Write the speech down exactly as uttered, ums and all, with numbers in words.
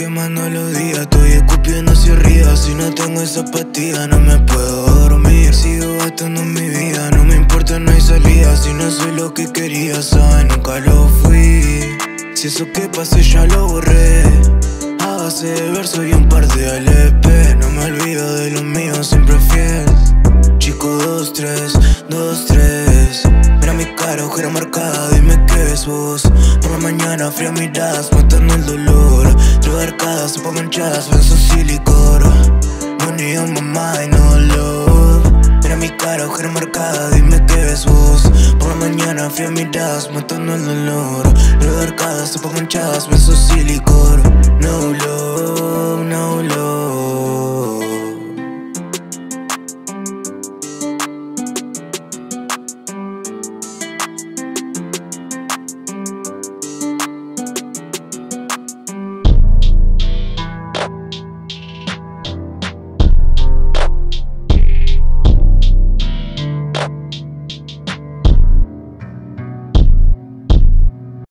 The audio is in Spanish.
quemando los días, estoy escupiendo hacia arriba. Si no tengo esa pastilla no me puedo dormir. Sigo gastando mi vida, no me importa, no hay salida. Si no soy lo que quería, sabes, nunca lo fui. Si eso que pasé ya lo borré, a base de verso y un par de L P. No me olvido de lo mío, siempre fiel. Chico dos tres, dos tres. Mira mi cara, ojera marcada, dime qué es vos. Por la mañana, frías miradas, matando el dolor. Tres arcadas, sopa manchadas, besos y licor. Money on my mind, no love. Mira mi cara, ojera marcada, dime qué es vos. Por la mañana, frías miradas, matando el dolor. Tres arcadas, sopa manchadas, besos